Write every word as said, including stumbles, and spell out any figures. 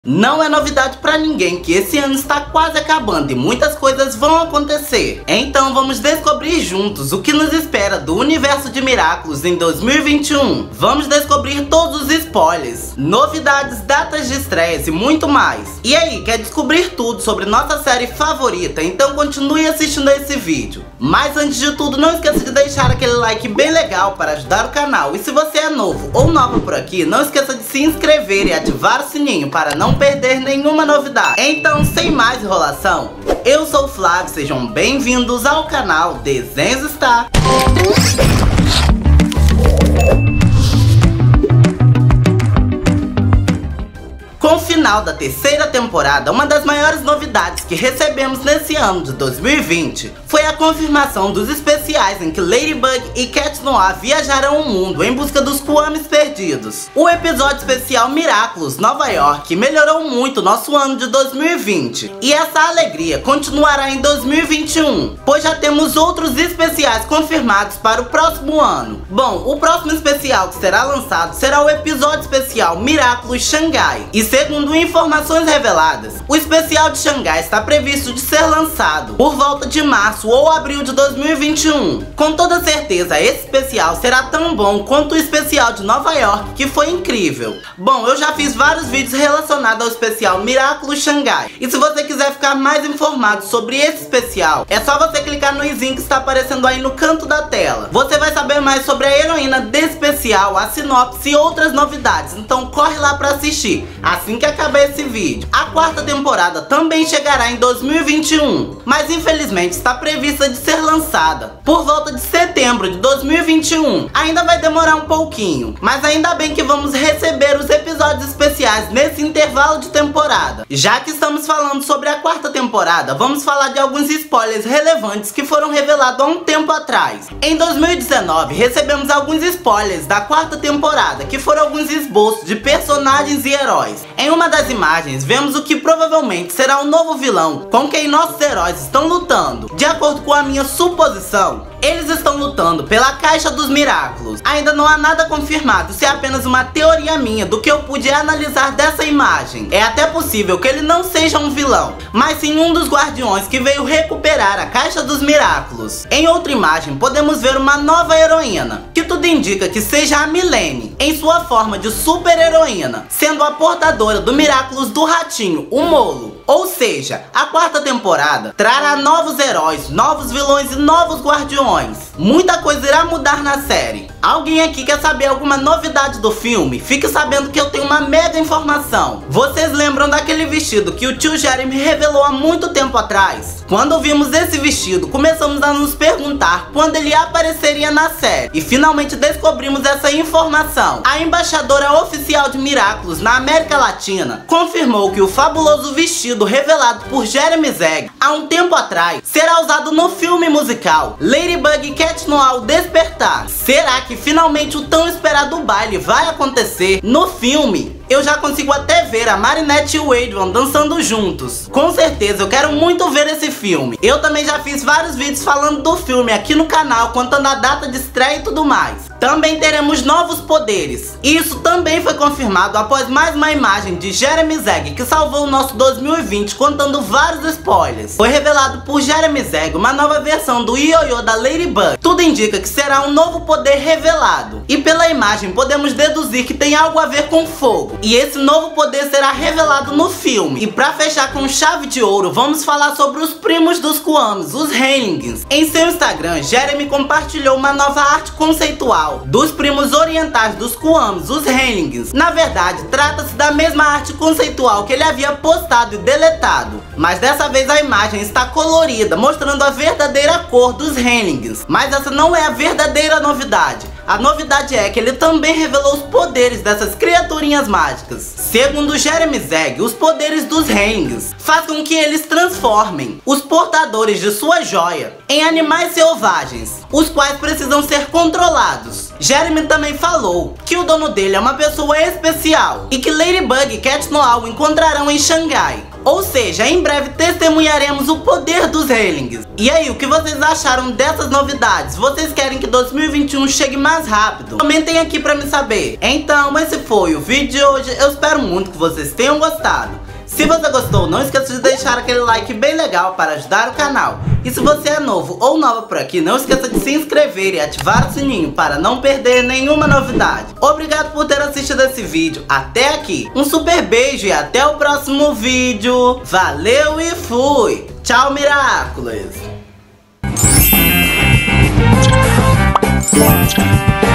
Não é novidade pra ninguém que esse ano está quase acabando e muitas coisas vão acontecer. Então vamos descobrir juntos o que nos espera do universo de Miraculous em dois mil e vinte e um. Vamos descobrir todos os spoilers, novidades, datas de estreia e muito mais. E aí, quer descobrir tudo sobre nossa série favorita? Então continue assistindo a esse vídeo. Mas antes de tudo, não esqueça de deixar aquele like bem legal para ajudar o canal. E se você é novo ou nova por aqui, não esqueça de se inscrever e ativar o sininho para não perder nenhuma novidade. Então, sem mais enrolação, eu sou o Flávio, sejam bem-vindos ao canal Desenhos Star. Com o final da terceira temporada, uma das maiores novidades que recebemos nesse ano de dois mil e vinte foi a confirmação dos especiais em que Ladybug e Cat Noir viajarão o mundo em busca dos Kwamis perdidos. O episódio especial Miraculous Nova York melhorou muito nosso ano de dois mil e vinte, e essa alegria continuará em dois mil e vinte e um, pois já temos outros especiais confirmados para o próximo ano. Bom, o próximo especial que será lançado será o episódio especial Miraculous Xangai, e segundo informações reveladas, o especial de Xangai está previsto de ser lançado por volta de março ou abril de dois mil e vinte e um. Com toda certeza, esse especial será tão bom quanto o especial de Nova York, que foi incrível. Bom, eu já fiz vários vídeos relacionados ao especial Miraculous Xangai, e se você quiser ficar mais informado sobre esse especial, é só você clicar no izinho que está aparecendo aí no canto da tela. Você vai saber mais sobre a heroína desse especial, a sinopse e outras novidades, então corre lá para assistir assim que acabar esse vídeo. A quarta temporada também chegará em dois mil e vinte e um, mas infelizmente está prevista de ser lançada por volta de setembro de dois mil e vinte e um. Ainda vai demorar um pouquinho, mas ainda bem que vamos receber os episódios especiais nesse intervalo de temporada. Já que estamos falando sobre a quarta temporada, vamos falar de alguns spoilers relevantes que foram revelados há um tempo atrás. Em dois mil e dezenove recebemos alguns spoilers da quarta temporada, que foram alguns esboços de personagens e heróis. Em uma das imagens, vemos o que provavelmente será o novo vilão com quem nossos heróis estão lutando. De acordo com a minha suposição, eles estão lutando pela Caixa dos Miraculous. Ainda não há nada confirmado, isso é apenas uma teoria minha do que eu pude analisar dessa imagem. É até possível que ele não seja um vilão, mas sim um dos guardiões que veio recuperar a Caixa dos Miraculous. Em outra imagem, podemos ver uma nova heroína, que tudo indica que seja a Milene, em sua forma de super heroína, sendo a portadora do Miraculous do ratinho, o Molo. Ou seja, a quarta temporada trará novos heróis, novos vilões e novos guardiões. Muita coisa irá mudar na série. Alguém aqui quer saber alguma novidade do filme? Fique sabendo que eu tenho uma mega informação. Vocês lembram daquele vestido que o tio Jeremy revelou há muito tempo atrás? Quando vimos esse vestido, começamos a nos perguntar quando ele apareceria na série. E finalmente descobrimos essa informação. A embaixadora oficial de Miraculous na América Latina confirmou que o fabuloso vestido revelado por Jeremy Zeg há um tempo atrás será usado no filme musical Ladybug e Cat Noir: O Despertar. Será que finalmente o tão esperado baile vai acontecer no filme? Eu já consigo até ver a Marinette e o Adrian dançando juntos. Com certeza eu quero muito ver esse filme. Eu também já fiz vários vídeos falando do filme aqui no canal, contando a data de estreia e tudo mais. Também teremos novos poderes. E isso também foi confirmado após mais uma imagem de Jeremy Zeg, que salvou o nosso dois mil e vinte contando vários spoilers. Foi revelado por Jeremy Zeg uma nova versão do ioiô da Ladybug. Tudo indica que será um novo poder revelado. E pela imagem podemos deduzir que tem algo a ver com fogo. E esse novo poder será revelado no filme. E pra fechar com chave de ouro, vamos falar sobre os primos dos Kwamis, os Hellings. Em seu Instagram, Jeremy compartilhou uma nova arte conceitual dos primos orientais dos Kwamis, os Hellings. Na verdade, trata-se da mesma arte conceitual que ele havia postado e deletado, mas dessa vez a imagem está colorida, mostrando a verdadeira cor dos Hellings. Mas essa não é a verdadeira novidade. A novidade é que ele também revelou os poderes dessas criaturinhas mágicas. Segundo Jeremy Zeg, os poderes dos Hellings fazem com que eles transformem os portadores de sua joia em animais selvagens, os quais precisam ser controlados. Jeremy também falou que o dono dele é uma pessoa especial e que Ladybug e Cat Noir o encontrarão em Xangai. Ou seja, em breve testemunharemos o poder dos Heilings. E aí, o que vocês acharam dessas novidades? Vocês querem que dois mil e vinte e um chegue mais rápido? Comentem aqui pra me saber. Então, esse foi o vídeo de hoje. Eu espero muito que vocês tenham gostado. Se você gostou, não esqueça de deixar aquele like bem legal para ajudar o canal. E se você é novo ou nova por aqui, não esqueça de se inscrever e ativar o sininho para não perder nenhuma novidade. Obrigado por ter assistido esse vídeo até aqui. Um super beijo e até o próximo vídeo. Valeu e fui! Tchau, Miraculous!